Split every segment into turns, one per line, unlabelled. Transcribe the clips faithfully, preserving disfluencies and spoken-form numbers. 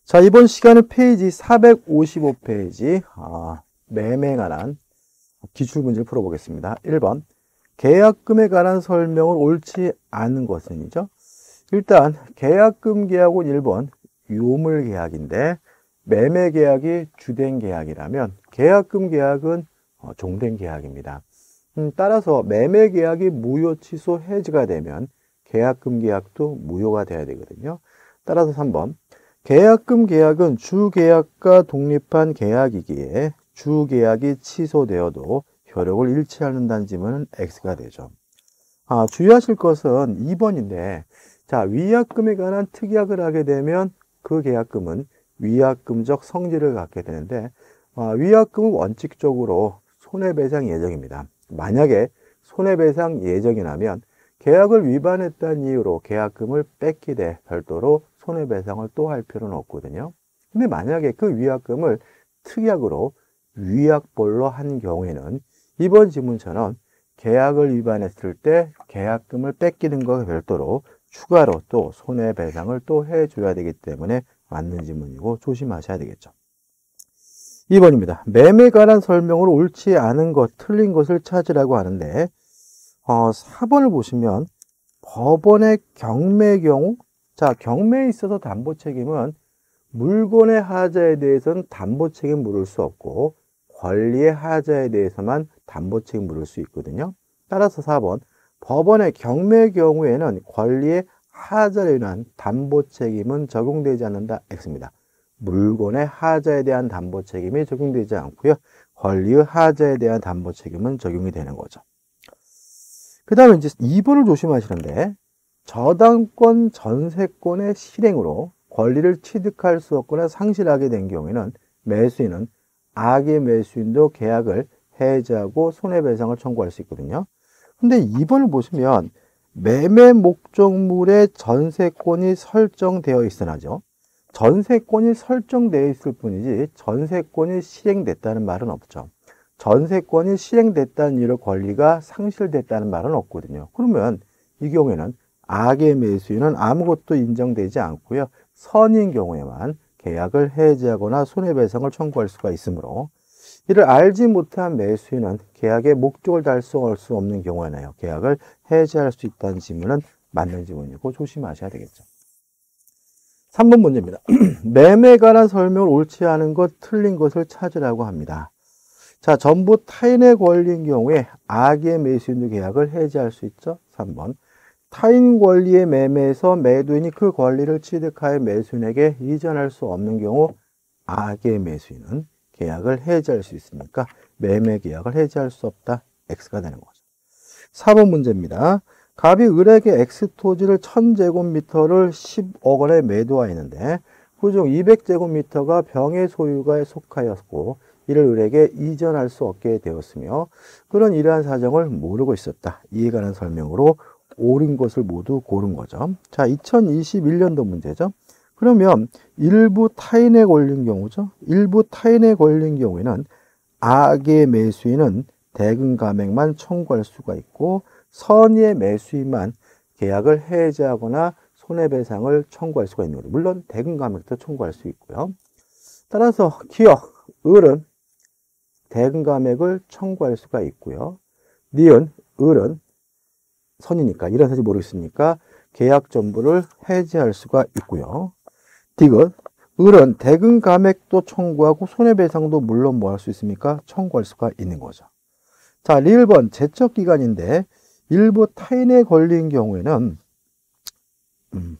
자, 이번 시간은 페이지 사백오십오 페이지 아, 매매에 관한 기출문제를 풀어보겠습니다. 일 번 계약금에 관한 설명을 옳지 않은 것은이죠. 일단 계약금 계약은 일 번 유물 계약인데 매매 계약이 주된 계약이라면 계약금 계약은 어, 종된 계약입니다. 음, 따라서 매매 계약이 무효 취소 해지가 되면 계약금 계약도 무효가 돼야 되거든요. 따라서 삼 번 계약금 계약은 주계약과 독립한 계약이기에 주계약이 취소되어도 효력을 잃지 않는다는 지문은 X가 되죠. 아, 주의하실 것은 이 번인데, 자, 위약금에 관한 특약을 하게 되면 그 계약금은 위약금적 성질을 갖게 되는데, 아, 위약금은 원칙적으로 손해배상 예정입니다. 만약에 손해배상 예정이 나면 계약을 위반했다는 이유로 계약금을 뺏기되 별도로 손해배상을 또 할 필요는 없거든요. 근데 만약에 그 위약금을 특약으로 위약벌로 한 경우에는 이번 지문처럼 계약을 위반했을 때 계약금을 뺏기는 것과 별도로 추가로 또 손해배상을 또 해줘야 되기 때문에 맞는 지문이고 조심하셔야 되겠죠. 이 번입니다. 매매에 관한 설명을 옳지 않은 것, 틀린 것을 찾으라고 하는데 어, 사 번을 보시면 법원의 경매의 경우, 자, 경매에 있어서 담보 책임은 물건의 하자에 대해서는 담보 책임 물을 수 없고 권리의 하자에 대해서만 담보 책임 물을 수 있거든요. 따라서 사 번 법원의 경매의 경우에는 권리의 하자로 인한 담보 책임은 적용되지 않는다. X입니다. 물건의 하자에 대한 담보 책임이 적용되지 않고요. 권리의 하자에 대한 담보 책임은 적용이 되는 거죠. 그 다음에 이제 이 번을 조심하시는데 저당권 전세권의 실행으로 권리를 취득할 수 없거나 상실하게 된 경우에는 매수인은 악의 매수인도 계약을 해지하고 손해배상을 청구할 수 있거든요. 근데 이 번을 보시면 매매 목적물의 전세권이 설정되어 있으나죠. 전세권이 설정되어 있을 뿐이지 전세권이 실행됐다는 말은 없죠. 전세권이 실행됐다는 이유로 권리가 상실됐다는 말은 없거든요. 그러면 이 경우에는 악의 매수인은 아무것도 인정되지 않고요. 선인 경우에만 계약을 해지하거나 손해배상을 청구할 수가 있으므로 이를 알지 못한 매수인은 계약의 목적을 달성할 수 없는 경우에나요. 계약을 해지할 수 있다는 지문은 맞는 지문이고 조심하셔야 되겠죠. 삼 번 문제입니다. 매매에 관한 설명을 옳지 않은 것, 틀린 것을 찾으라고 합니다. 자, 전부 타인의 권리인 경우에 악의 매수인도 계약을 해지할 수 있죠. 삼 번 타인 권리의 매매에서 매도인이 그 권리를 취득하여 매수인에게 이전할 수 없는 경우 악의 매수인은 계약을 해지할 수 있으니까 매매 계약을 해지할 수 없다. X가 되는 거죠. 사 번 문제입니다. 갑이 을에게 X 토지를 천 제곱미터를 십억 원에 매도하였는데 그중 이백 제곱미터가 병의 소유가에 속하였고 이를 을에게 이전할 수 없게 되었으며 그런 이러한 사정을 모르고 있었다. 이에 관한 설명으로 옳은 것을 모두 고른 거죠. 자, 이천이십일 년도 문제죠. 그러면 일부 타인에 걸린 경우죠. 일부 타인에 걸린 경우에는 악의 매수인은 대금 감액만 청구할 수가 있고 선의의 매수인만 계약을 해지하거나 손해배상을 청구할 수가 있는 거죠. 물론 대금 감액도 청구할 수 있고요. 따라서 기억, 을은 대금 감액을 청구할 수가 있고요. 니은, 을은 선이니까 이런 사실 모르겠으니까 계약 전부를 해지할 수가 있고요. 디귿, 을은 대금 감액도 청구하고 손해배상도 물론 뭐 할 수 있습니까? 청구할 수가 있는 거죠. 자, 일 번 제척 기간인데 일부 타인에 걸린 경우에는 음,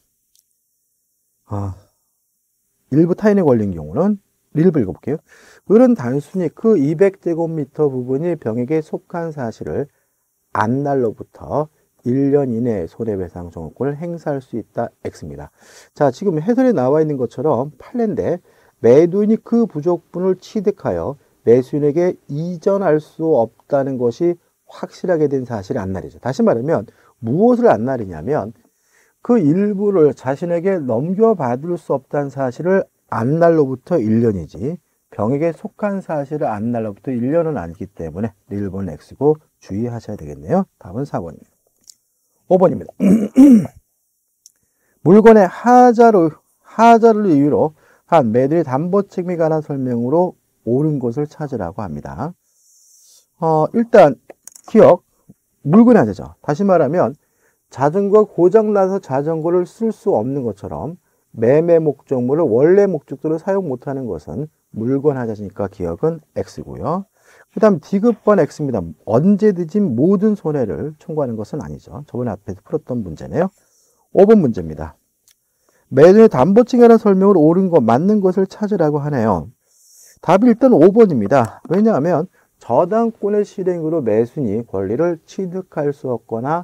아, 일부 타인에 걸린 경우는 일 번 읽어볼게요. 을은 단순히 그 이백 제곱미터 부분이 병에게 속한 사실을 안 날로부터 일 년 이내에 손해배상 청구권을 행사할 수 있다. X입니다. 자, 지금 해설에 나와 있는 것처럼 판례인데 매도인이 그 부족분을 취득하여 매수인에게 이전할 수 없다는 것이 확실하게 된 사실이 안 날이죠. 다시 말하면 무엇을 안 날이냐면 그 일부를 자신에게 넘겨받을 수 없다는 사실을 안 날로부터 일 년이지 병에게 속한 사실을 안 날로부터 일 년은 아니기 때문에 일 번 X고 주의하셔야 되겠네요. 답은 사 번입니다. 오 번입니다. 물건의 하자로, 하자를 이유로 한 매도인의 담보 책임에 관한 설명으로 옳은 것을 찾으라고 합니다. 어, 일단 기억, 물건의 하자죠. 다시 말하면 자전거 고장나서 자전거를 쓸 수 없는 것처럼 매매 목적물을 원래 목적대로 사용 못하는 것은 물건 하자니까 기억은 X고요. 그 다음 디귿번 X입니다. 언제든지 모든 손해를 청구하는 것은 아니죠. 저번에 앞에서 풀었던 문제네요. 오 번 문제입니다. 매도인의 담보증에 관한 설명을 옳은 것, 맞는 것을 찾으라고 하네요. 답이 일단 오 번입니다. 왜냐하면 저당권의 실행으로 매수인이 권리를 취득할 수 없거나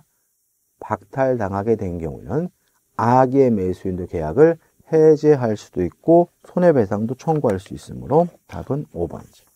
박탈당하게 된 경우는 악의 매수인도 계약을 해제할 수도 있고 손해배상도 청구할 수 있으므로 답은 오 번이죠.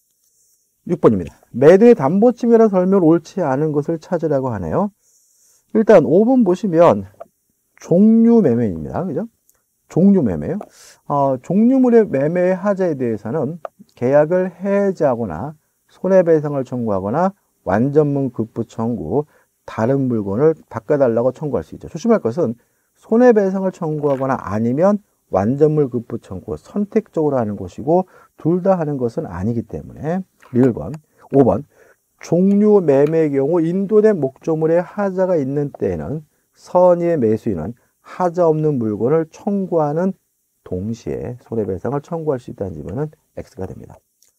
육 번입니다. 매도인의 담보증에 관한 설명을 옳지 않은 것을 찾으라고 하네요. 일단 오 번 보시면 종류 매매입니다. 그죠? 종류 매매요. 어, 종류물의 매매의 하자에 대해서는 계약을 해제하거나 손해배상을 청구하거나 완전문 급부 청구, 다른 물건을 바꿔달라고 청구할 수 있죠. 조심할 것은 손해배상을 청구하거나 아니면 완전물 급부 청구, 선택적으로 하는 것이고 둘 다 하는 것은 아니기 때문에 일 번, 오 번 종류 매매의 경우 인도된 목적물의 하자가 있는 때에는 선의의 매수인은 하자 없는 물건을 청구하는 동시에 손해배상을 청구할 수 있다는 질문은 X가 됩니다.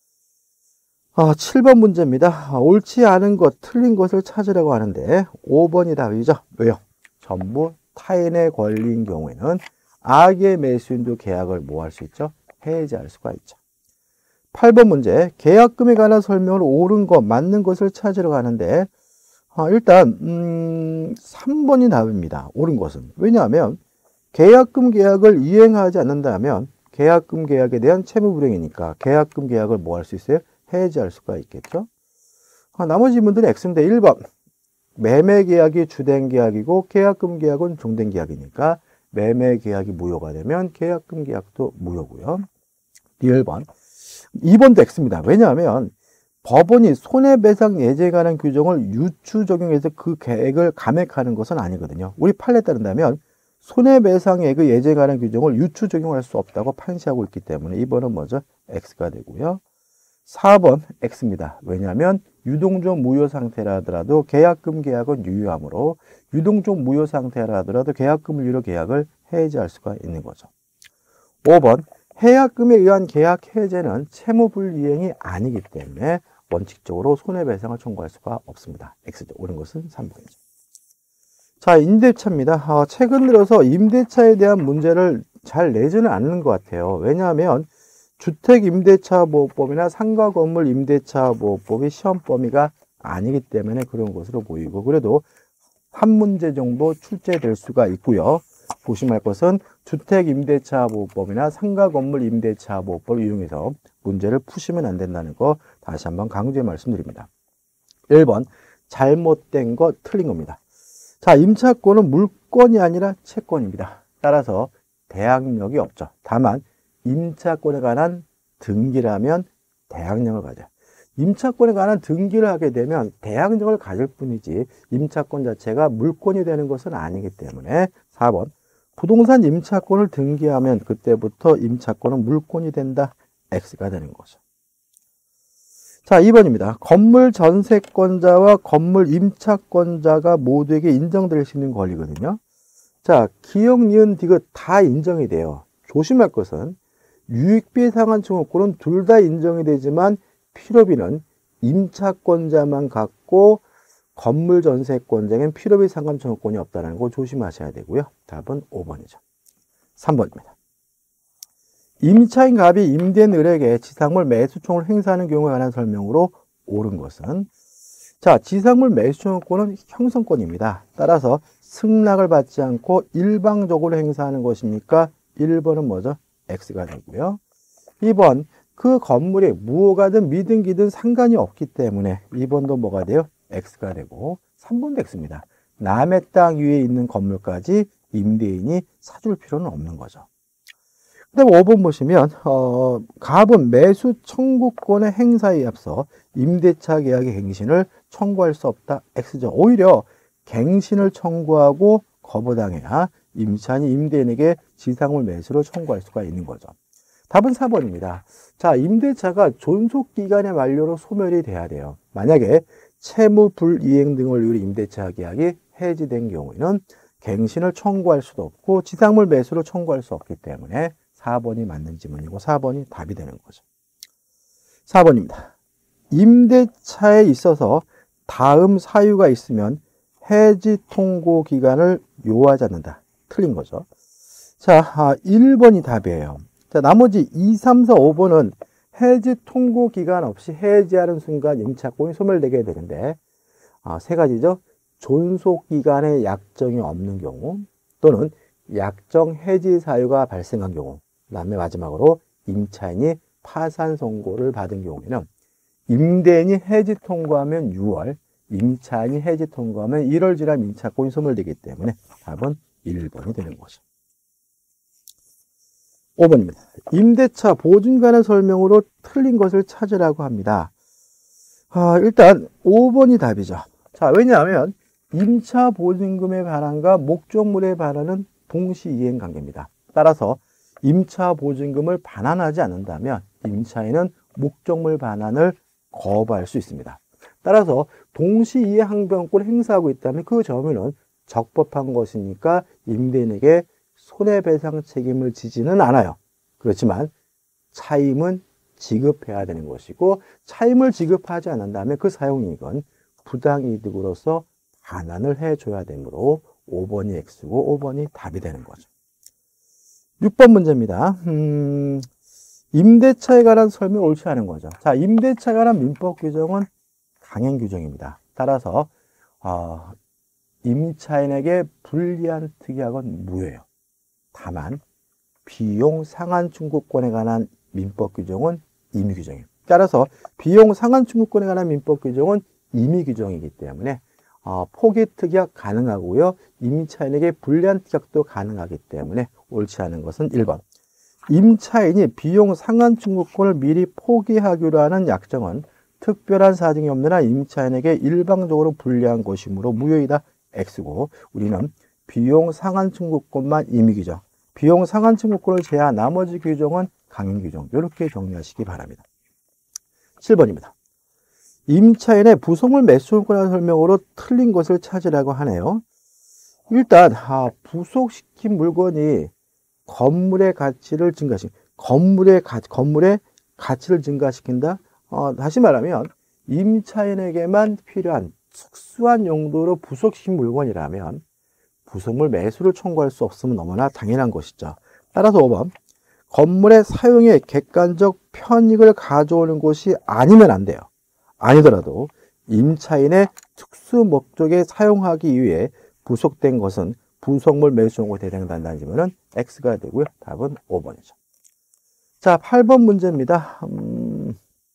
아, 칠 번 문제입니다. 옳지 않은 것, 틀린 것을 찾으라고 하는데 오 번이 답이죠. 왜요? 전부 타인의 권리인 경우에는 악의 매수인도 계약을 뭐 할 수 있죠? 해제할 수가 있죠. 팔 번 문제, 계약금에 관한 설명을 옳은 것, 맞는 것을 찾으려고 하는데 아, 일단 음, 삼 번이 답입니다. 옳은 것은. 왜냐하면 계약금 계약을 이행하지 않는다면 계약금 계약에 대한 채무 불이행이니까 계약금 계약을 뭐 할 수 있어요? 해제할 수가 있겠죠. 아, 나머지 문제는 X인데 일 번 매매 계약이 주된 계약이고 계약금 계약은 종된 계약이니까 매매 계약이 무효가 되면 계약금 계약도 무효고요. 일 번 이 번도 X입니다. 왜냐하면 법원이 손해배상 예제에 관한 규정을 유추 적용해서 그 계획을 감액하는 것은 아니거든요. 우리 판례에 따른다면 손해배상액의 예제에 관한 규정을 유추 적용할 수 없다고 판시하고 있기 때문에 이 번은 뭐죠? X가 되고요. 사 번 X입니다. 왜냐하면 유동적 무효 상태라 하더라도 계약금 계약은 유효하므로 유동적 무효 상태라 하더라도 계약금을 유효 계약을 해제할 수가 있는 거죠. 오 번 해약금에 의한 계약 해제는 채무불이행이 아니기 때문에 원칙적으로 손해배상을 청구할 수가 없습니다. X죠. 옳은 것은 삼 번이죠. 자, 임대차입니다. 어, 최근 들어서 임대차에 대한 문제를 잘 내지는 않는 것 같아요. 왜냐하면 주택임대차보호법이나 상가건물 임대차보호법이 시험 범위가 아니기 때문에 그런 것으로 보이고 그래도 한 문제 정도 출제될 수가 있고요. 조심할 것은 주택임대차보호법이나 상가건물임대차보호법을 이용해서 문제를 푸시면 안 된다는 거 다시 한번 강조해 말씀드립니다. 일 번 잘못된 거 틀린 겁니다. 자, 임차권은 물권이 아니라 채권입니다. 따라서 대항력이 없죠. 다만 임차권에 관한 등기라면 대항력을 가져요. 임차권에 관한 등기를 하게 되면 대항력을 가질 뿐이지 임차권 자체가 물권이 되는 것은 아니기 때문에 사 번 부동산 임차권을 등기하면 그때부터 임차권은 물권이 된다. X가 되는 거죠. 자, 이 번입니다. 건물 전세권자와 건물 임차권자가 모두에게 인정될 수 있는 권리거든요. 자, 기역, 니은, 디귿 다 인정이 돼요. 조심할 것은 유익비에 상한 청구권은 둘 다 인정이 되지만 필요비는 임차권자만 갖고 건물 전세권자에겐 필요비 상환 청구권이 없다는 거 조심하셔야 되고요. 답은 오 번이죠. 삼 번입니다. 임차인 갑이 임대인 을에게 지상물 매수청을 행사하는 경우에 관한 설명으로 옳은 것은 자, 지상물 매수청구권은 형성권입니다. 따라서 승낙을 받지 않고 일방적으로 행사하는 것이니까 일 번은 뭐죠? X가 되고요. 이 번 그 건물이 무효가든 미등기든 상관이 없기 때문에 이 번도 뭐가 돼요? X가 되고 삼 번도 X입니다. 남의 땅 위에 있는 건물까지 임대인이 사줄 필요는 없는 거죠. 그 다음에 오 번 보시면 어, 갑은 매수 청구권의 행사에 앞서 임대차 계약의 갱신을 청구할 수 없다. X죠. 오히려 갱신을 청구하고 거부당해야 임차인이 임대인에게 지상물 매수를 청구할 수가 있는 거죠. 답은 사 번입니다. 자, 임대차가 존속기간의 만료로 소멸이 돼야 돼요. 만약에 채무 불이행 등을 이유로 임대차 계약이 해지된 경우에는 갱신을 청구할 수도 없고 지상물 매수를 청구할 수 없기 때문에 사 번이 맞는 지문이고 사 번이 답이 되는 거죠. 사 번입니다. 임대차에 있어서 다음 사유가 있으면 해지 통고 기간을 요하지 않는다. 틀린 거죠. 자, 일 번이 답이에요. 자, 나머지 이, 삼, 사, 오 번은 해지 통고 기간 없이 해지하는 순간 임차권이 소멸되게 되는데 아, 세 가지죠. 존속 기간에 약정이 없는 경우 또는 약정 해지 사유가 발생한 경우 그 다음에 마지막으로 임차인이 파산 선고를 받은 경우에는 임대인이 해지 통고하면 유월, 임차인이 해지 통고하면 일월 지나면 임차권이 소멸되기 때문에 답은 일 번이 되는 거죠. 오 번입니다. 임대차 보증간의 설명으로 틀린 것을 찾으라고 합니다. 아, 일단 오 번이 답이죠. 자, 왜냐하면 임차 보증금의 반환과 목적물의 반환은 동시 이행 관계입니다. 따라서 임차 보증금을 반환하지 않는다면 임차인은 목적물 반환을 거부할 수 있습니다. 따라서 동시 이행 항변권을 행사하고 있다면 그 점유는 적법한 것이니까 임대인에게 손해배상 책임을 지지는 않아요. 그렇지만 차임은 지급해야 되는 것이고 차임을 지급하지 않는다면 그 사용이익은 부당이득으로서 반환을 해줘야 되므로 오 번이 X고 오 번이 답이 되는 거죠. 육 번 문제입니다. 음, 임대차에 관한 설명을 옳지 않은 거죠. 자, 임대차에 관한 민법 규정은 강행 규정입니다. 따라서 어, 임차인에게 불리한 특약은 무효예요. 다만 비용 상한 청구권에 관한 민법 규정은 임의 규정이에요. 따라서 비용 상한 청구권에 관한 민법 규정은 임의 규정이기 때문에 어, 포기 특약 가능하고요. 임차인에게 불리한 특약도 가능하기 때문에 옳지 않은 것은 일 번. 임차인이 비용 상한 청구권을 미리 포기하기로 하는 약정은 특별한 사정이 없는 한 임차인에게 일방적으로 불리한 것이므로 무효이다. X고 우리는 비용 상한 청구권만 임의 규정, 비용 상한 청구권을 제한 나머지 규정은 강행 규정 이렇게 정리하시기 바랍니다. 칠 번입니다. 임차인의 부속물 매수권의 설명으로 틀린 것을 찾으라고 하네요. 일단 아, 부속시킨 물건이 건물의 가치를 증가시킨 건물의 가, 건물의 가치를 증가시킨다. 어, 다시 말하면 임차인에게만 필요한 특수한 용도로 부속시킨 물건이라면 부속물 매수를 청구할 수 없으면 너무나 당연한 것이죠. 따라서 오 번. 건물의 사용에 객관적 편익을 가져오는 것이 아니면 안 돼요. 아니더라도 임차인의 특수 목적에 사용하기 위해 부속된 것은 부속물 매수 청구에 해당된다는 점은 X가 되고요. 답은 오 번이죠. 자, 팔 번 문제입니다. 음,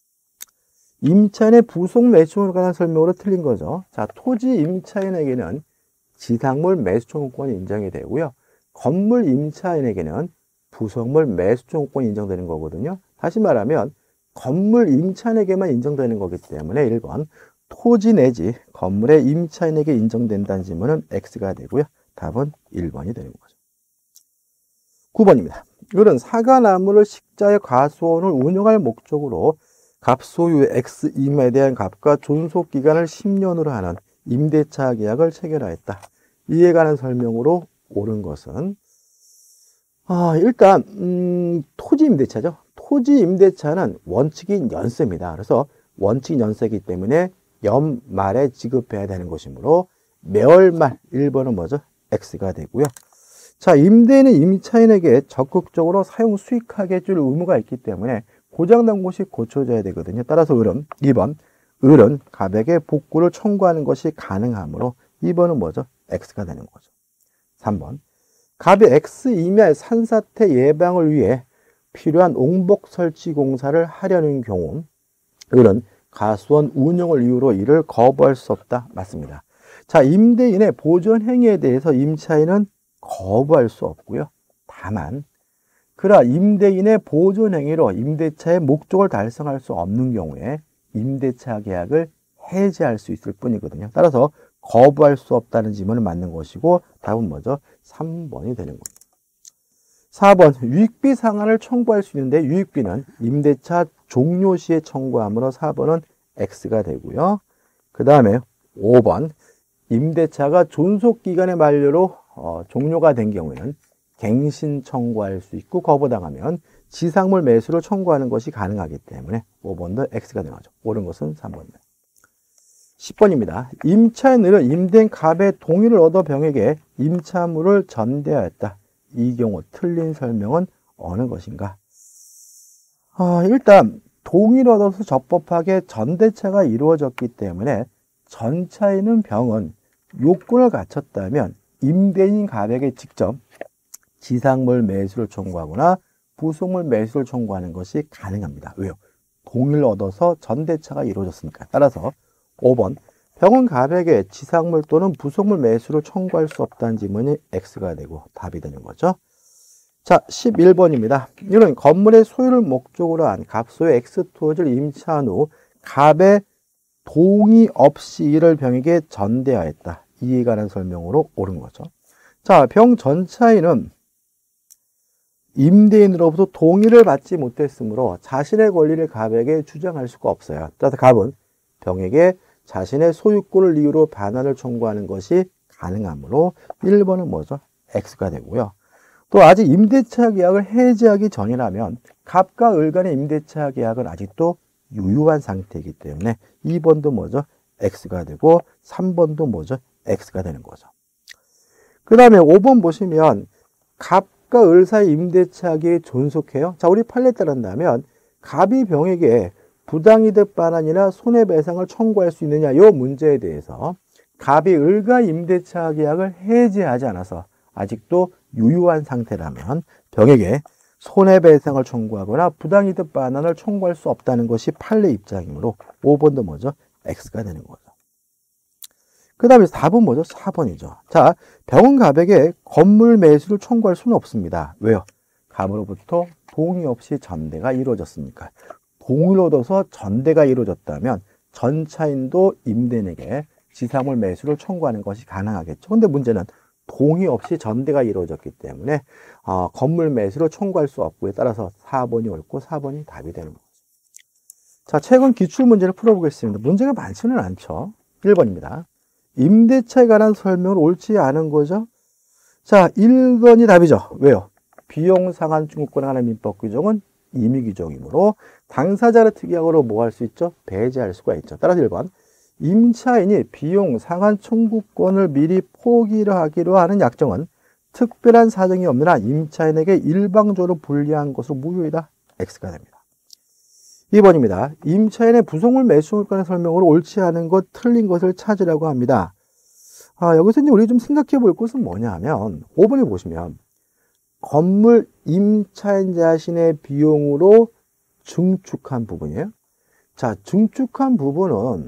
임차인의 부속 매수 청구에 관한 설명으로 틀린 거죠. 자, 토지 임차인에게는 지상물 매수 청구권이 인정이 되고요. 건물 임차인에게는 부속물 매수 청구권이 인정되는 거거든요. 다시 말하면 건물 임차인에게만 인정되는 거기 때문에 일 번 토지 내지 건물의 임차인에게 인정된다는 질문은 X가 되고요. 답은 일 번이 되는 거죠. 구 번입니다. 이런 사과나무를 식자의 과수원을 운영할 목적으로 갑소유의 X 임에 대한 값과 존속기간을 십 년으로 하는 임대차 계약을 체결하였다. 이에 관한 설명으로 옳은 것은 아, 일단 음, 토지 임대차죠. 토지 임대차는 원칙인 연세입니다. 그래서 원칙인 연세이기 때문에 연말에 지급해야 되는 것이므로 매월 말 일 번은 뭐죠? X가 되고요. 자, 임대인은 임차인에게 적극적으로 사용 수익하게 해줄 의무가 있기 때문에 고장난 곳이 고쳐져야 되거든요. 따라서 을은 이 번 을은 갑에게 복구를 청구하는 것이 가능하므로 이 번은 뭐죠? X가 되는 거죠. 삼 번 갑이 X 이하의 산사태 예방을 위해 필요한 옹복 설치 공사를 하려는 경우 을은 가수원 운영을 이유로 이를 거부할 수 없다. 맞습니다. 자, 임대인의 보존 행위에 대해서 임차인은 거부할 수 없고요. 다만 그러나 임대인의 보존 행위로 임대차의 목적을 달성할 수 없는 경우에 임대차 계약을 해지할 수 있을 뿐이거든요. 따라서 거부할 수 없다는 질문은 맞는 것이고 답은 뭐죠? 삼 번이 되는 겁니다. 사 번 유익비 상환을 청구할 수 있는데 유익비는 임대차 종료 시에 청구하므로 사 번은 X가 되고요. 그 다음에 오 번 임대차가 존속기간의 만료로 어, 종료가 된 경우에는 갱신 청구할 수 있고 거부당하면 지상물 매수를 청구하는 것이 가능하기 때문에 오 번도 X가 되는 거죠. 옳은 것은 삼 번입니다. 십 번입니다. 임차인 을은 임대인 갑의 동의를 얻어 병에게 임차물을 전대하였다. 이 경우 틀린 설명은 어느 것인가? 아, 일단 동의를 얻어서 적법하게 전대차가 이루어졌기 때문에 전차인은 병은 요건을 갖췄다면 임대인 갑에게 직접 지상물 매수를 청구하거나 부속물 매수를 청구하는 것이 가능합니다. 왜요? 동의를 얻어서 전대차가 이루어졌으니까. 따라서 오 번 병은 갑에게 지상물 또는 부속물 매수를 청구할 수 없다는 지문이 X가 되고 답이 되는 거죠. 자, 십일 번입니다. 이런 건물의 소유를 목적으로 한 갑소의 X 토지를 임차한 후 갑의 동의 없이 이를 병에게 전대하였다. 이에 관한 설명으로 옳은 거죠. 자, 병 전차인은 임대인으로부터 동의를 받지 못했으므로 자신의 권리를 갑에게 주장할 수가 없어요. 따라서 갑은 병에게 자신의 소유권을 이유로 반환을 청구하는 것이 가능하므로 일 번은 뭐죠? X가 되고요. 또 아직 임대차 계약을 해지하기 전이라면 갑과 을 간의 임대차 계약은 아직도 유효한 상태이기 때문에 이 번도 뭐죠? X가 되고 삼 번도 뭐죠? X가 되는 거죠. 그 다음에 오 번 보시면 갑과 을 사이 임대차 계약이 존속해요. 자, 우리 판례에 따른다면 갑이 병에게 부당이득 반환이나 손해배상을 청구할 수 있느냐 이 문제에 대해서 갑이 을과 임대차 계약을 해지하지 않아서 아직도 유효한 상태라면 병에게 손해배상을 청구하거나 부당이득 반환을 청구할 수 없다는 것이 판례 입장이므로 오 번도 뭐죠? X가 되는 거죠. 그 다음에 사 번 뭐죠? 사 번이죠. 자, 병은 갑에게 건물 매수를 청구할 수는 없습니다. 왜요? 갑으로부터 동의 없이 전대가 이루어졌으니까. 동의를 얻어서 전대가 이루어졌다면 전차인도 임대인에게 지상물 매수를 청구하는 것이 가능하겠죠. 근데 문제는 동의 없이 전대가 이루어졌기 때문에 어, 건물 매수를 청구할 수 없고에 따라서 사 번이 옳고 사 번이 답이 되는 거죠. 자, 최근 기출문제를 풀어보겠습니다. 문제가 많지는 않죠. 일 번입니다. 임대차에 관한 설명을 옳지 않은 거죠. 자, 일 번이 답이죠. 왜요? 비용 상환 청구권에 관한 민법 규정은 임의 규정이므로 당사자를 특이하고로 뭐 할 수 있죠? 배제할 수가 있죠. 따라서 일 번 임차인이 비용 상환 청구권을 미리 포기를 하기로 하는 약정은 특별한 사정이 없는 한 임차인에게 일방적으로 불리한 것으로 무효이다. X가 됩니다. 이 번입니다. 임차인의 부속물 매수물권의 설명을 옳지 않은 것, 틀린 것을 찾으라고 합니다. 아, 여기서 이제 우리 좀 생각해 볼 것은 뭐냐 하면 오 번에 보시면 건물 임차인 자신의 비용으로 증축한 부분이에요. 자, 증축한 부분은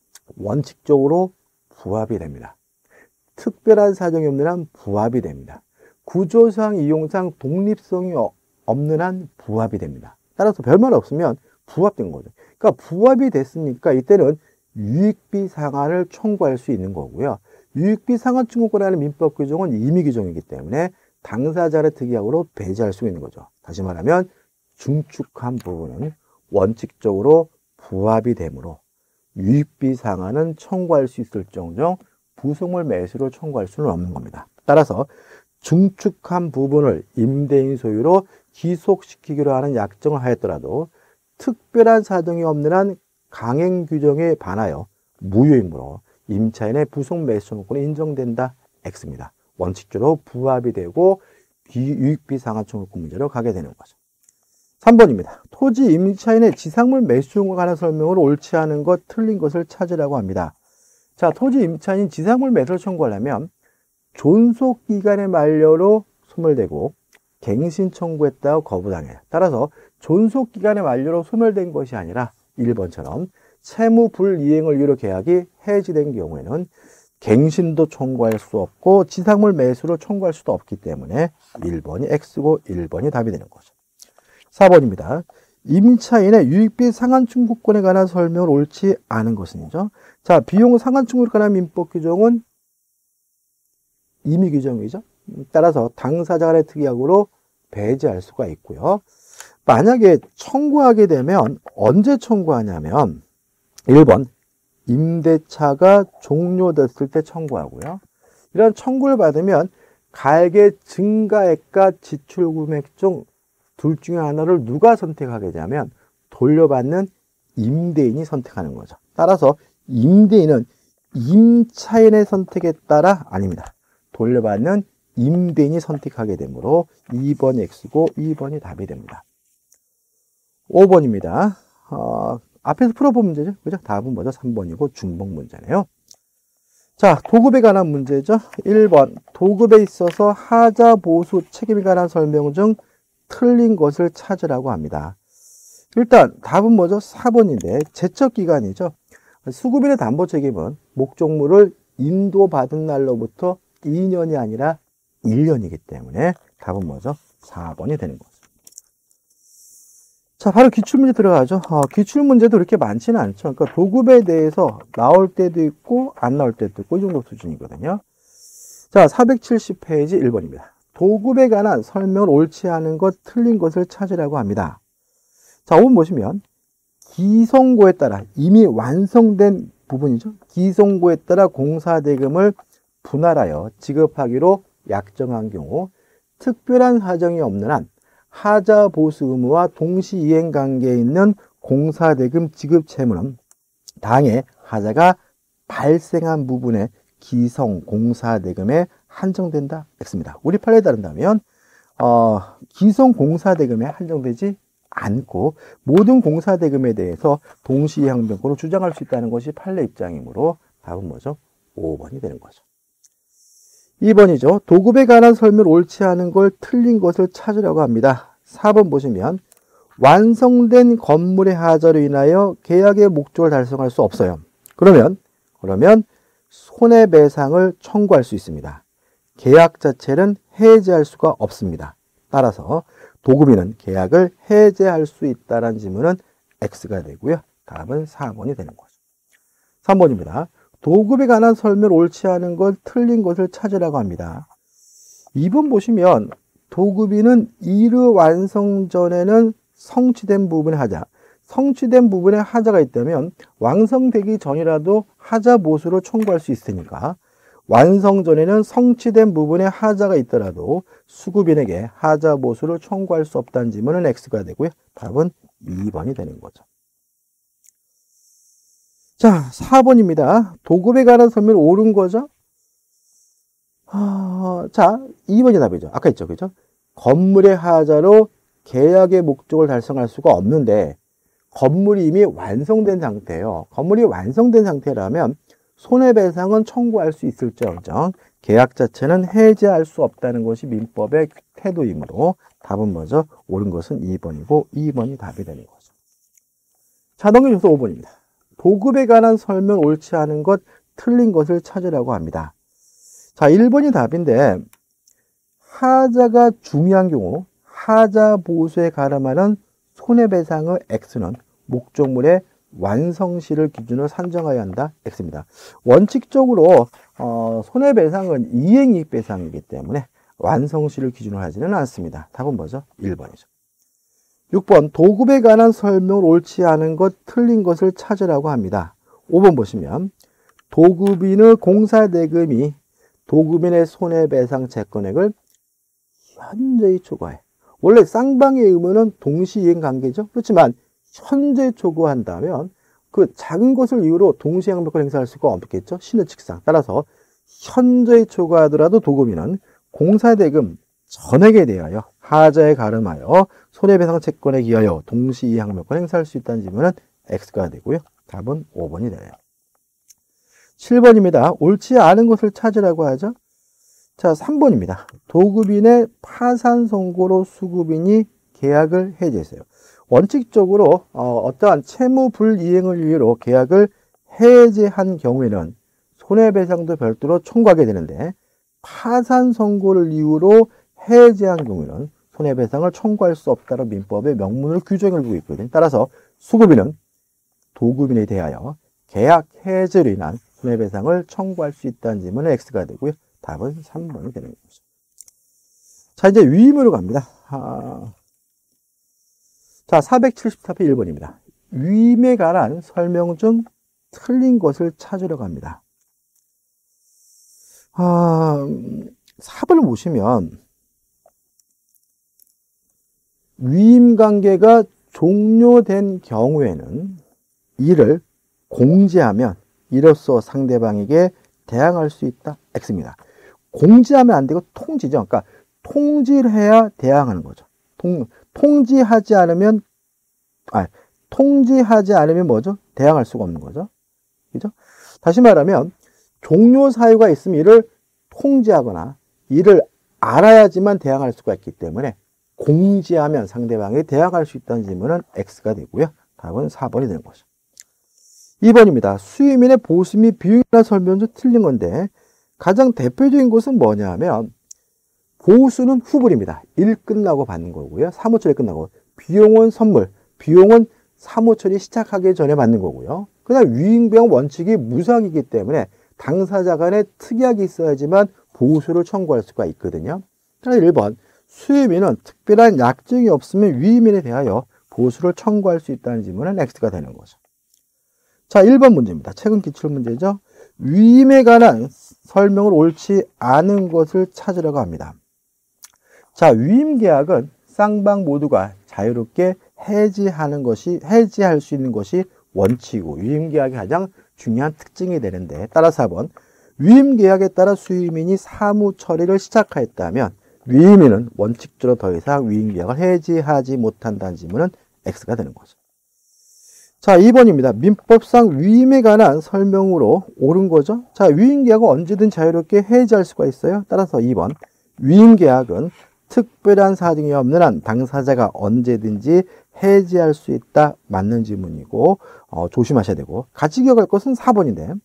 원칙적으로 부합이 됩니다. 특별한 사정이 없는 한 부합이 됩니다. 구조상, 이용상 독립성이 없는 한 부합이 됩니다. 따라서 별말 없으면 부합된 거죠. 그러니까 부합이 됐으니까 이때는 유익비 상환을 청구할 수 있는 거고요. 유익비 상환 청구권에 관한 민법 규정은 임의 규정이기 때문에 당사자를 특이하고로 배제할 수 있는 거죠. 다시 말하면 증축한 부분은 원칙적으로 부합이 되므로 유익비 상환은 청구할 수 있을 정정 부속물 매수를 청구할 수는 없는 겁니다. 따라서 증축한 부분을 임대인 소유로 기속시키기로 하는 약정을 하였더라도 특별한 사정이 없는 한 강행 규정에 반하여 무효이므로 임차인의 부속 매수 청구권이 인정된다. X입니다. 원칙적으로 부합이 되고 유익비 상환 청구권 문제로 가게 되는 거죠. 삼 번입니다. 토지 임차인의 지상물 매수용과 관한 설명을 옳지 않은 것, 틀린 것을 찾으라고 합니다. 자, 토지 임차인 지상물 매수를 청구하려면 존속기간의 만료로 소멸되고 갱신 청구했다고 거부당해요. 따라서 존속기간의 만료로 소멸된 것이 아니라 일 번처럼 채무 불이행을 이유로 계약이 해지된 경우에는 갱신도 청구할 수 없고 지상물 매수를 청구할 수도 없기 때문에 일 번이 X고 일 번이 답이 되는 거죠. 사 번입니다. 임차인의 유익비 상환 청구권에 관한 설명을 옳지 않은 것은요. 자, 비용 상환 청구권에 관한 민법 규정은 임의 규정이죠. 따라서 당사자 간의 특약으로 배제할 수가 있고요. 만약에 청구하게 되면 언제 청구하냐면 일 번 임대차가 종료됐을 때 청구하고요. 이런 청구를 받으면 가액의 증가액과 지출금액 중 둘 중에 하나를 누가 선택하게 되냐면 돌려받는 임대인이 선택하는 거죠. 따라서 임대인은 임차인의 선택에 따라 아닙니다. 돌려받는 임대인이 선택하게 되므로 이 번이 X고 이 번이 답이 됩니다. 오 번입니다. 어, 앞에서 풀어본 문제죠. 그죠? 답은 뭐죠? 삼 번이고 중복 문제네요. 자, 도급에 관한 문제죠. 일 번 도급에 있어서 하자 보수 책임에 관한 설명 중 틀린 것을 찾으라고 합니다. 일단 답은 뭐죠? 사 번인데 제척기간이죠. 수급인의 담보 책임은 목적물을 인도받은 날로부터 이 년이 아니라 일 년이기 때문에 답은 뭐죠? 사 번이 되는 거죠. 자, 바로 기출문제 들어가죠. 어, 기출문제도 그렇게 많지는 않죠. 그러니까 도급에 대해서 나올 때도 있고 안 나올 때도 있고 이 정도 수준이거든요. 자, 사백칠십 페이지 일 번입니다. 도급에 관한 설명을 옳지 않은 것, 틀린 것을 찾으라고 합니다. 자, 오 번 보시면 기성고에 따라 이미 완성된 부분이죠. 기성고에 따라 공사대금을 분할하여 지급하기로 약정한 경우 특별한 사정이 없는 한 하자 보수 의무와 동시 이행 관계에 있는 공사대금 지급 채무는 당해 하자가 발생한 부분의 기성 공사대금에 한정된다. X입니다. 우리 판례에 따른다면 어, 기성 공사대금에 한정되지 않고 모든 공사대금에 대해서 동시 이행변권을 주장할 수 있다는 것이 판례 입장이므로 답은 뭐죠? 오 번이 되는 거죠. 이 번이죠. 도급에 관한 설명을 옳지 않은 걸 틀린 것을 찾으라고 합니다. 사 번 보시면 완성된 건물의 하자로 인하여 계약의 목적을 달성할 수 없어요. 그러면 그러면 손해배상을 청구할 수 있습니다. 계약 자체는 해지할 수가 없습니다. 따라서 도급인은 계약을 해지할 수 있다는 질문은 X가 되고요. 답은 사 번이 되는 거죠. 삼 번입니다. 도급에 관한 설명을 옳지 않은 것, 틀린 것을 찾으라고 합니다. 이 번 보시면 도급인은 이르 완성 전에는 성취된 부분의 하자, 성취된 부분에 하자가 있다면 완성되기 전이라도 하자 보수를 청구할 수 있으니까 완성 전에는 성취된 부분에 하자가 있더라도 수급인에게 하자 보수를 청구할 수 없다는 질문은 X가 되고요. 답은 이 번이 되는 거죠. 자, 사 번입니다. 도급에 관한 설명을 옳은 거죠? 어, 자, 이 번이 답이죠. 아까 있죠. 그죠? 건물의 하자로 계약의 목적을 달성할 수가 없는데 건물이 이미 완성된 상태예요. 건물이 완성된 상태라면 손해배상은 청구할 수 있을지언정 계약 자체는 해지할 수 없다는 것이 민법의 태도이므로 답은 뭐죠? 옳은 것은 이 번이고 이 번이 답이 되는 거죠. 자, 넘겨줘서 오 번입니다. 도급에 관한 설명 옳지 않은 것, 틀린 것을 찾으라고 합니다. 자, 일 번이 답인데 하자가 중요한 경우 하자 보수에 가름하는 손해배상의 X는 목적물의 완성시를 기준으로 산정해야 한다. X입니다. 원칙적으로 어, 손해배상은 이행이익배상이기 때문에 완성시를 기준으로 하지는 않습니다. 답은 뭐죠? 일 번이죠. 육 번 도급에 관한 설명을 옳지 않은 것, 틀린 것을 찾으라고 합니다. 오 번 보시면 도급인의 공사대금이 도급인의 손해배상 채권액을 현저히 초과해. 원래 쌍방의 의무는 동시이행 관계죠. 그렇지만 현재 초과한다면 그 작은 것을 이유로 동시행변권을 행사할 수가 없겠죠. 신의칙상. 따라서 현저히 초과하더라도 도급인은 공사대금 전액에 대하여 하자에 가름하여 손해배상 채권에 기하여 동시이행변권을 행사할 수 있다는 질문은 X가 되고요. 답은 오 번이 되네요. 칠 번입니다. 옳지 않은 것을 찾으라고 하죠. 자, 삼 번입니다. 도급인의 파산 선고로 수급인이 계약을 해지했어요. 원칙적으로 어, 어떠한 채무 불이행을 이유로 계약을 해지한 경우에는 손해배상도 별도로 청구하게 되는데 파산 선고를 이유로 해지한 경우에는 손해배상을 청구할 수 없다는 민법의 명문을 규정을 두고 있거든요. 따라서 수급인은 도급인에 대하여 계약 해지로 인한 손해배상을 청구할 수 있다는 질문은 X가 되고요. 답은 삼 번이 되는 거죠. 자, 이제 위임으로 갑니다. 아, 자, 사백칠십사 페이지 일 번입니다. 위임에 관한 설명 중 틀린 것을 찾으러 갑니다. 아, 사 번을 보시면 위임 관계가 종료된 경우에는 이를 공지하면 이로써 상대방에게 대항할 수 있다. X입니다. 공지하면 안 되고 통지죠. 그러니까 통지를 해야 대항하는 거죠. 통, 통지하지 않으면, 아, 통지하지 않으면 뭐죠? 대항할 수가 없는 거죠. 그죠? 다시 말하면, 종료 사유가 있으면 이를 통지하거나, 이를 알아야지만 대항할 수가 있기 때문에, 공지하면 상대방이 대항할 수 있다는 질문은 X가 되고요. 답은 사 번이 되는 거죠. 이 번입니다. 수임인의 보수 및 비용이나 설명 중 틀린 건데, 가장 대표적인 것은 뭐냐 하면, 보수는 후불입니다. 일 끝나고 받는 거고요. 사무처리 끝나고. 비용은 선물. 비용은 사무처리 시작하기 전에 받는 거고요. 그다음 위임비용 원칙이 무상이기 때문에 당사자 간에 특약이 있어야지만 보수를 청구할 수가 있거든요. 그래서 일 번. 수임인은 특별한 약정이 없으면 위임인에 대하여 보수를 청구할 수 있다는 질문은 X가 되는 거죠. 자, 일 번 문제입니다. 최근 기출문제죠. 위임에 관한 설명을 옳지 않은 것을 찾으려고 합니다. 자, 위임 계약은 쌍방 모두가 자유롭게 해지하는 것이, 해지할 수 있는 것이 원칙이고, 위임 계약의 가장 중요한 특징이 되는데, 따라서 사 번. 위임 계약에 따라 수임인이 사무 처리를 시작하였다면, 위임인은 원칙적으로 더 이상 위임 계약을 해지하지 못한다는 질문은 X가 되는 거죠. 자, 이 번입니다. 민법상 위임에 관한 설명으로 옳은 거죠. 자, 위임 계약은 언제든 자유롭게 해지할 수가 있어요. 따라서 이 번. 위임 계약은 특별한 사정이 없는 한 당사자가 언제든지 해지할 수 있다. 맞는 질문이고, 어, 조심하셔야 되고, 같이 기억할 것은 사 번인데,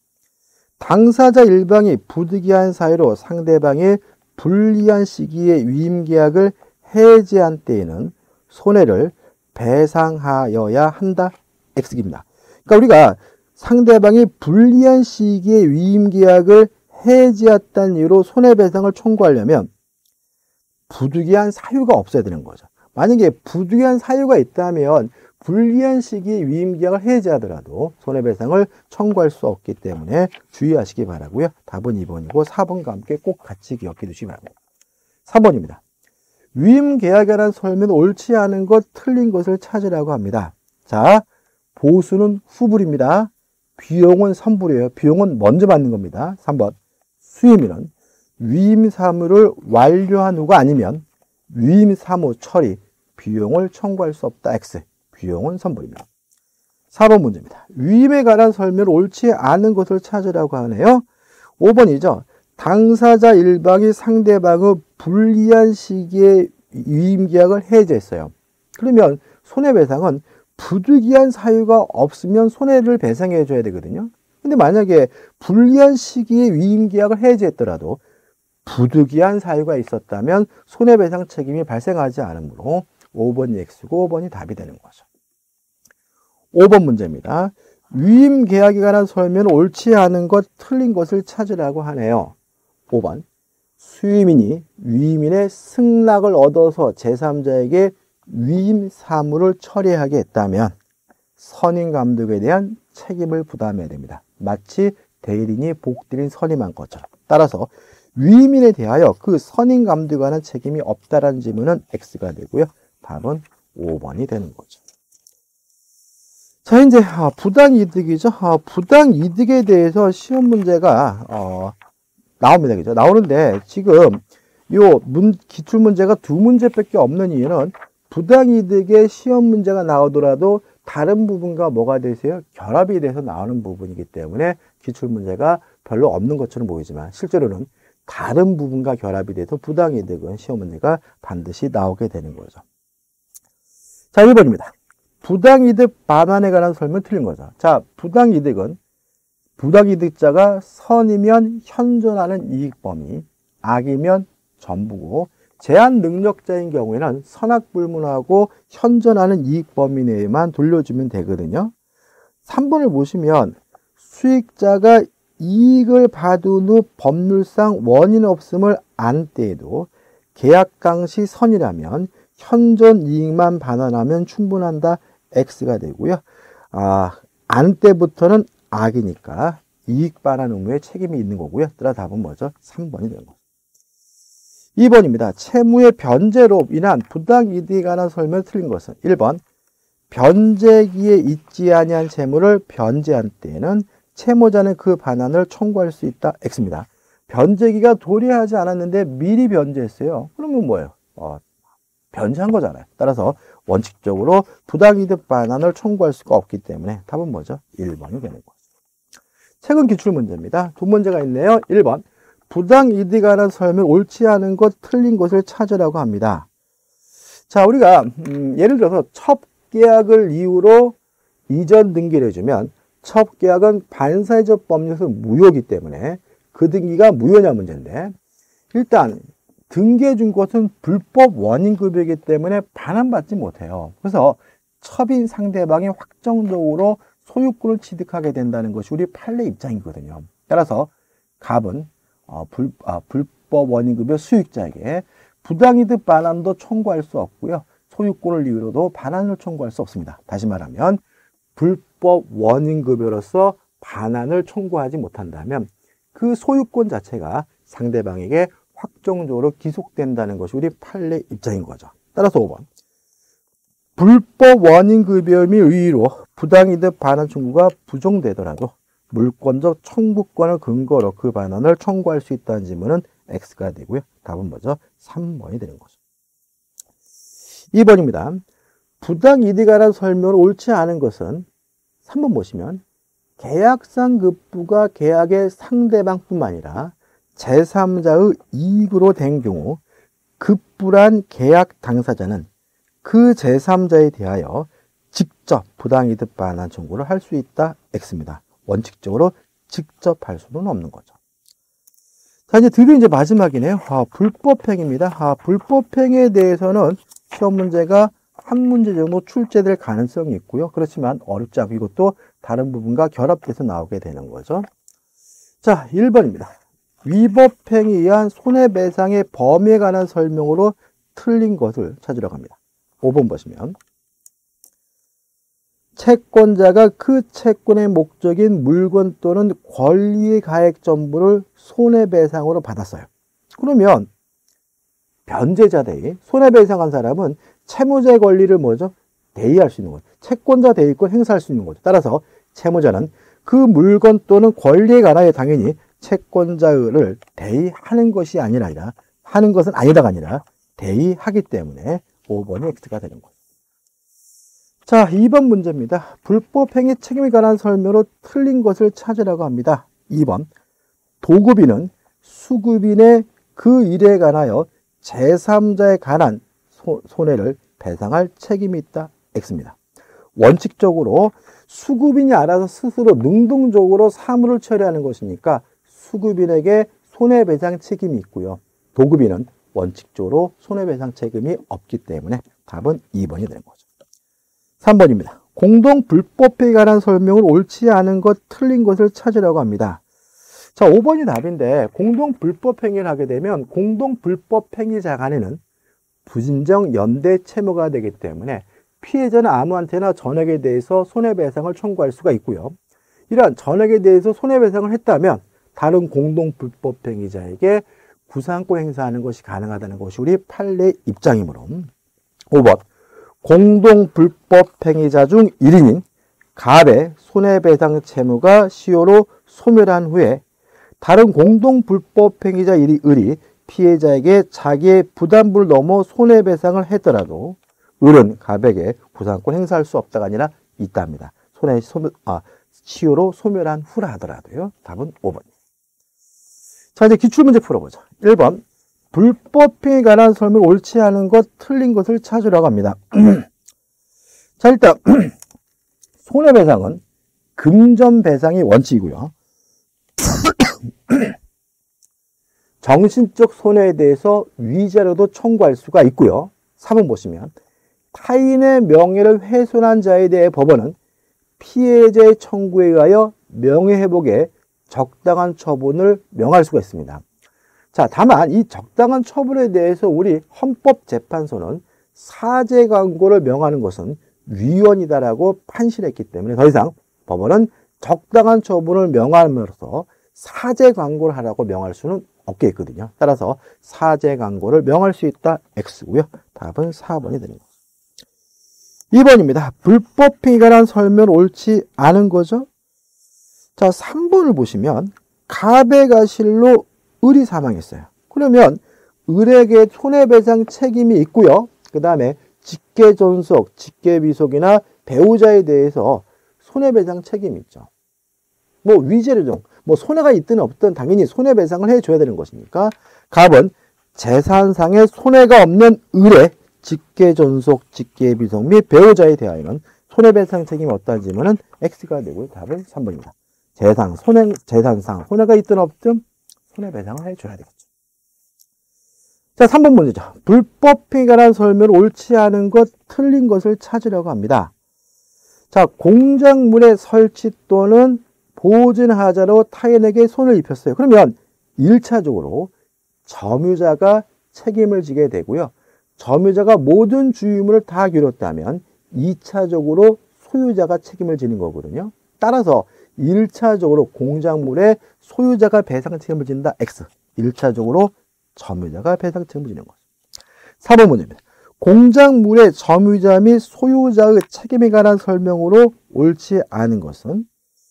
당사자 일방이 부득이한 사유로 상대방의 불리한 시기에 위임 계약을 해지한 때에는 손해를 배상하여야 한다. X입니다. 그러니까 우리가 상대방이 불리한 시기에 위임 계약을 해지했다는 이유로 손해배상을 청구하려면 부득이한 사유가 없어야 되는 거죠. 만약에 부득이한 사유가 있다면 불리한 시기에 위임 계약을 해지하더라도 손해배상을 청구할 수 없기 때문에 주의하시기 바라고요. 답은 이 번이고 사 번과 함께 꼭 같이 기억해 두시기 바랍니다. 삼 번입니다. 위임 계약에 관한 설명은 옳지 않은 것, 틀린 것을 찾으라고 합니다. 자, 보수는 후불입니다. 비용은 선불이에요. 비용은 먼저 받는 겁니다. 삼 번. 수임인은 위임 사무를 완료한 후가 아니면 위임 사무 처리, 비용을 청구할 수 없다. X. 비용은 선불입니다. 사 번 문제입니다. 위임에 관한 설명을 옳지 않은 것을 찾으라고 하네요. 오 번이죠. 당사자 일방이 상대방의 불리한 시기에 위임 계약을 해지했어요. 그러면 손해배상은 부득이한 사유가 없으면 손해를 배상해 줘야 되거든요. 근데 만약에 불리한 시기에 위임 계약을 해지했더라도 부득이한 사유가 있었다면 손해배상 책임이 발생하지 않으므로 오 번이 X고 오 번이 답이 되는 거죠. 오 번 문제입니다. 위임 계약에 관한 설명은 옳지 않은 것, 틀린 것을 찾으라고 하네요. 오 번. 수임인이 위임인의 승낙을 얻어서 제삼자에게 위임 사무를 처리하게 했다면 선임 감독에 대한 책임을 부담해야 됩니다. 마치 대리인이 복들인 선임한 것처럼. 따라서 위임인에 대하여 그 선임 감독에 관한 책임이 없다라는 질문은 X가 되고요. 답은 오 번이 되는 거죠. 자, 이제 부당이득이죠. 부당이득에 대해서 시험 문제가 어, 나옵니다. 그죠? 나오는데 지금 요 문, 기출 문제가 두 문제밖에 없는 이유는 부당이득의 시험 문제가 나오더라도 다른 부분과 뭐가 되세요? 결합이 돼서 나오는 부분이기 때문에 기출 문제가 별로 없는 것처럼 보이지만 실제로는 다른 부분과 결합이 돼서 부당이득은 시험 문제가 반드시 나오게 되는 거죠. 자, 일 번입니다. 부당이득 반환에 관한 설명 틀린 거죠. 자, 부당이득은 부당이득자가 선이면 현존하는 이익 범위, 악이면 전부고 제한 능력자인 경우에는 선악불문하고 현존하는 이익 범위 내에만 돌려주면 되거든요. 삼 번을 보시면 수익자가 이익을 받은 후 법률상 원인 없음을 안 때에도 계약 당시 선이라면 현존 이익만 반환하면 충분한다. X가 되고요. 아, 안 때부터는 악이니까 이익 반환 의무에 책임이 있는 거고요. 따라 답은 뭐죠? 삼 번이 되는 거죠. 이 번입니다. 채무의 변제로 인한 부당 이득에 관한 설명을 틀린 것은 일 번 변제기에 있지 아니한 채무를 변제한 때에는 채무자는 그 반환을 청구할 수 있다. X입니다. 변제기가 도래하지 않았는데 미리 변제했어요. 그러면 뭐예요? 어, 변제한 거잖아요. 따라서 원칙적으로 부당이득 반환을 청구할 수가 없기 때문에 답은 뭐죠? 일 번이 되는 거죠. 최근 기출문제입니다. 두 문제가 있네요. 일 번 부당이득에 관한 설명 옳지 않은 것, 틀린 것을 찾으라고 합니다. 자, 우리가 음, 예를 들어서 첩계약을 이유로 이전 등기를 해주면 첩계약은 반사회적 법률에서 무효이기 때문에 그 등기가 무효냐 문제인데, 일단 등기해준 것은 불법 원인급여이기 때문에 반환받지 못해요. 그래서 첩인 상대방이 확정적으로 소유권을 취득하게 된다는 것이 우리 판례 입장이거든요. 따라서 갑은 어, 불, 아, 불법 원인급여 수익자에게 부당이득 반환도 청구할 수 없고요. 소유권을 이유로도 반환을 청구할 수 없습니다. 다시 말하면 불법 원인급여로서 반환을 청구하지 못한다면 그 소유권 자체가 상대방에게 확정적으로 기속된다는 것이 우리 판례 입장인 거죠. 따라서 오 번 불법 원인급여 및 의의로 부당이득 반환 청구가 부정되더라도 물권적 청구권을 근거로 그 반환을 청구할 수 있다는 질문은 X가 되고요. 답은 뭐죠? 삼 번이 되는 거죠. 이 번입니다. 부당이득에 관한 설명을 옳지 않은 것은 삼 번 보시면 계약상 급부가 계약의 상대방뿐만 아니라 제삼자의 이익으로 된 경우 급부란 계약 당사자는 그 제삼자에 대하여 직접 부당이득 반환 청구를 할 수 있다. X입니다. 원칙적으로 직접 할 수는 없는 거죠. 자, 이제 드디어 이제 마지막이네요. 아, 불법행위입니다. 아, 불법행위에 대해서는 시험 문제가 한 문제 정도 출제될 가능성이 있고요. 그렇지만 어렵지 않고 이것도 다른 부분과 결합돼서 나오게 되는 거죠. 자, 일 번입니다. 위법행위에 의한 손해배상의 범위에 관한 설명으로 틀린 것을 찾으려고 합니다. 오 번 보시면 채권자가 그 채권의 목적인 물건 또는 권리의 가액 전부를 손해배상으로 받았어요. 그러면 변제자 대의, 손해배상한 사람은 채무자의 권리를 뭐죠? 대의할 수 있는 거죠. 채권자 대의권 행사할 수 있는 거죠. 따라서 채무자는 그 물건 또는 권리에 관하여 당연히 채권자를 대의하는 것이 아니라 하는 것은 아니다가 아니라 대의하기 때문에 오 번이 X가 되는 거죠. 자, 이 번 문제입니다. 불법행위 책임에 관한 설명으로 틀린 것을 찾으라고 합니다. 이 번 도급인은 수급인의 그 일에 관하여 제삼자에 관한 소, 손해를 배상할 책임이 있다. X입니다. 원칙적으로 수급인이 알아서 스스로 능동적으로 사물을 처리하는 것이니까 수급인에게 손해배상 책임이 있고요. 도급인은 원칙적으로 손해배상 책임이 없기 때문에 답은 이 번이 되는 거죠. 삼 번입니다. 공동 불법행위에 관한 설명을 옳지 않은 것, 틀린 것을 찾으라고 합니다. 자, 오 번이 답인데 공동 불법행위를 하게 되면 공동 불법행위자 간에는 부진정 연대 채무가 되기 때문에 피해자는 아무한테나 전액에 대해서 손해배상을 청구할 수가 있고요. 이러한 전액에 대해서 손해배상을 했다면 다른 공동 불법행위자에게 구상권 행사하는 것이 가능하다는 것이 우리 판례 입장이므로 오 번 공동 불법행위자 중 일 인인 갑의 손해배상 채무가 시효로 소멸한 후에 다른 공동 불법행위자 일 인이 피해자에게 자기의 부담부를 넘어 손해배상을 했더라도 을은 갑에게 구상권 행사할 수 없다가 아니라 있답니다. 손해 소멸, 아, 시효로 소멸한 후라 하더라도요. 답은 오 번입니다. 자, 이제 기출문제 풀어보자. 일 번 불법행위에 관한 설명을 옳지 않은 것, 틀린 것을 찾으라고 합니다. 자, 일단 손해배상은 금전배상이 원칙이고요. 정신적 손해에 대해서 위자료도 청구할 수가 있고요. 삼 번 보시면 타인의 명예를 훼손한 자에 대해 법원은 피해자의 청구에 의하여 명예회복에 적당한 처분을 명할 수가 있습니다. 자, 다만 이 적당한 처분에 대해서 우리 헌법재판소는 사죄 광고를 명하는 것은 위헌이다라고 판시했기 때문에 더 이상 법원은 적당한 처분을 명함으로써 사죄 광고를 하라고 명할 수는 없겠거든요. 따라서 사죄 광고를 명할 수 있다. X고요. 답은 사 번이 되는 거죠. 이 번입니다. 불법행위에 관한 설명은 옳지 않은 거죠. 자, 삼 번을 보시면 갑의 과실로 을이 사망했어요. 그러면 을에게 손해배상 책임이 있고요. 그 다음에 직계존속, 직계비속이나 배우자에 대해서 손해배상 책임이 있죠. 뭐 위자료종, 뭐 손해가 있든 없든 당연히 손해배상을 해줘야 되는 것이니까 갑은 재산상의 손해가 없는 을의 직계존속, 직계비속 및 배우자에 대하여는 손해배상 책임이 없다는 질문은 X가 되고요. 답은 삼 번입니다. 재산, 손해, 재산상 손해가 있든 없든 손해배상을 해줘야 되겠죠. 자, 삼 번 문제죠. 불법행위에 관한 설명을 옳지 않은 것, 틀린 것을 찾으려고 합니다. 자, 공작물의 설치 또는 보존하자로 타인에게 손을 입혔어요. 그러면 일 차적으로 점유자가 책임을 지게 되고요. 점유자가 모든 주유물을 다 기울였다면 이 차적으로 소유자가 책임을 지는 거거든요. 따라서 일 차적으로 공작물의 소유자가 배상 책임을 진다. X. 일 차적으로 점유자가 배상 책임을 지는 거죠. 사 번 문제입니다. 공작물의 점유자 및 소유자의 책임에 관한 설명으로 옳지 않은 것은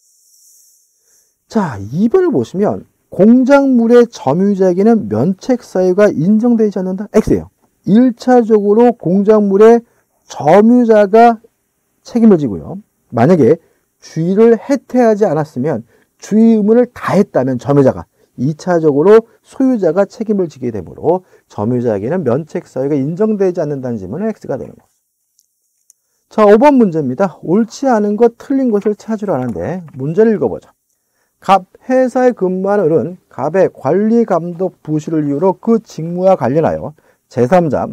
자, 이 번을 보시면 공작물의 점유자에게는 면책 사유가 인정되지 않는다. X예요. 일 차적으로 공작물의 점유자가 책임을 지고요. 만약에 주의를 해태하지 않았으면 주의 의무를 다했다면 점유자가 이 차적으로 소유자가 책임을 지게 되므로 점유자에게는 면책 사유가 인정되지 않는다는 질문은 X가 되는 거죠. 자, 오 번 문제입니다. 옳지 않은 것, 틀린 것을 찾으려 하는데 문제를 읽어보죠. 갑 회사에 근무하는 을은 갑의 관리 감독 부실을 이유로 그 직무와 관련하여 제삼자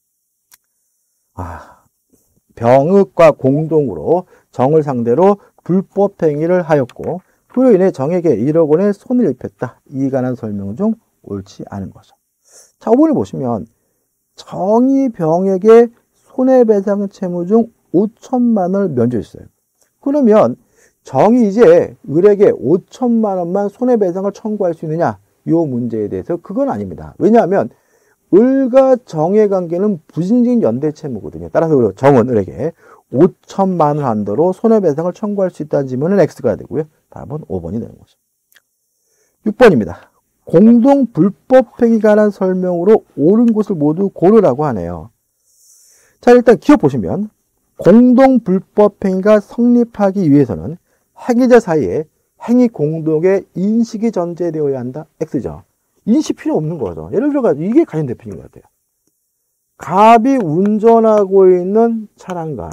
아, 병흑과 공동으로 정을 상대로 불법 행위를 하였고 그로 인해 정에게 일억 원의 손을 입혔다. 이에 관한 설명 중 옳지 않은 거죠. 자, 오 번을 보시면 정이 병에게 손해배상 채무 중 오천만 원을 면제했어요. 그러면 정이 이제 을에게 오천만 원만 손해배상을 청구할 수 있느냐? 이 문제에 대해서 그건 아닙니다. 왜냐하면 을과 정의 관계는 부진적인 연대 채무거든요. 따라서 정은 을에게 오천만 원 한도로 손해배상을 청구할 수 있다는 질문은 X가 되고요. 답은 오 번이 되는 거죠. 육 번입니다. 공동 불법행위에 관한 설명으로 옳은 것을 모두 고르라고 하네요. 자, 일단 기억 보시면 공동 불법행위가 성립하기 위해서는 행위자 사이에 행위 공동의 인식이 전제되어야 한다. X죠. 인식 필요 없는 거죠. 예를 들어 이게 가장 대표인 것 같아요. 갑이 운전하고 있는 차량과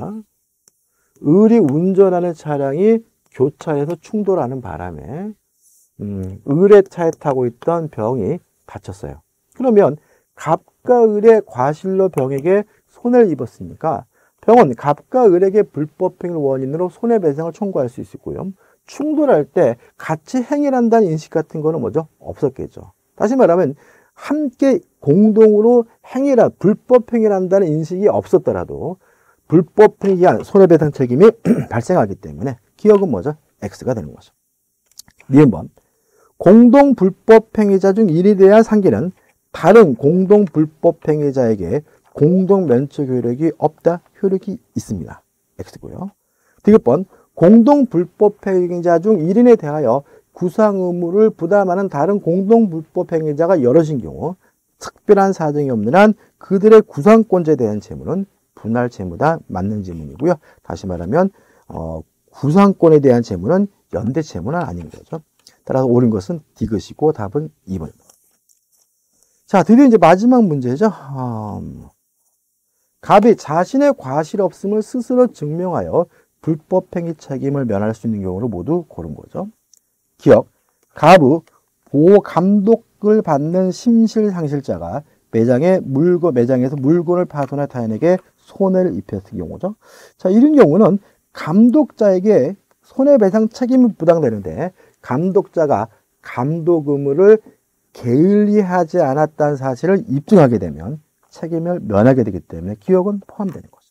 을이 운전하는 차량이 교차해서 충돌하는 바람에 음, 을의 차에 타고 있던 병이 다쳤어요. 그러면 갑과 을의 과실로 병에게 손해를 입었으니까 병은 갑과 을에게 불법행위를 원인으로 손해배상을 청구할 수 있고요. 충돌할 때 같이 행위를 한다는 인식 같은 거는 뭐죠? 없었겠죠. 다시 말하면 함께 공동으로 행위라 불법행위를 한다는 인식이 없었더라도 불법행위에 의한 손해배상 책임이 발생하기 때문에 기억은 뭐죠? X가 되는 거죠. 니은 번. 공동 불법행위자 중 일에 대한 상기는 다른 공동 불법행위자에게 공동 면책 효력이 없다. 효력이 있습니다. X고요. 디귿 번. 공동 불법행위자 중 일 인에 대하여 구상 의무를 부담하는 다른 공동 불법행위자가 여럿인 경우 특별한 사정이 없는 한 그들의 구상권자에 대한 채무는 분할 채무다. 맞는 질문이고요. 다시 말하면 어, 구상권에 대한 채무는 연대 채무는 아닌 거죠. 따라서 옳은 것은 디귿이고 답은 이 번입니다. 자, 드디어 이제 마지막 문제죠. 음, 갑이 자신의 과실 없음을 스스로 증명하여 불법행위 책임을 면할 수 있는 경우를 모두 고른 거죠. 기억, 갑의 보호 감독을 받는 심실상실자가 매장에 물건, 매장에서 물건을 파손한 타인에게 손해를 입혔을 경우죠. 자, 이런 경우는 감독자에게 손해배상 책임이 부담되는데 감독자가 감독 의무를 게을리하지 않았다는 사실을 입증하게 되면 책임을 면하게 되기 때문에 기억은 포함되는 거죠.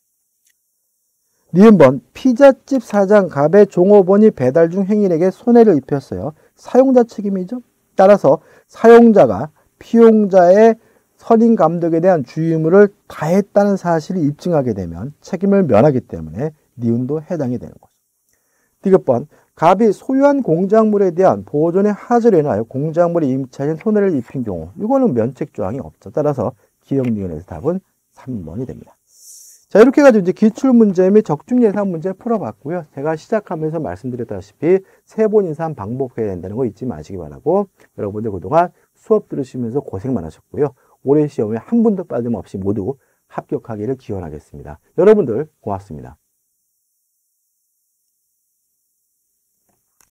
니은번 피자집 사장 갑의 종업원이 배달 중 행인에게 손해를 입혔어요. 사용자 책임이죠. 따라서 사용자가 피용자의 선임 감독에 대한 주의의무를 다했다는 사실을 입증하게 되면 책임을 면하기 때문에 니은도 해당이 되는 거죠. 디귿번 갑이 소유한 공작물에 대한 보존에 하자로 인하여 공작물에 임차인 손해를 입힌 경우 이거는 면책 조항이 없죠. 따라서 기억 니은에서 답은 삼 번이 됩니다. 자, 이렇게 해가지고 이제 기출문제 및 적중예산 문제 풀어봤고요. 제가 시작하면서 말씀드렸다시피 세 번 이상 반복해야 된다는 거 잊지 마시기 바라고, 여러분들 그동안 수업 들으시면서 고생 많으셨고요. 올해 시험에 한 분도 빠짐없이 모두 합격하기를 기원하겠습니다. 여러분들 고맙습니다.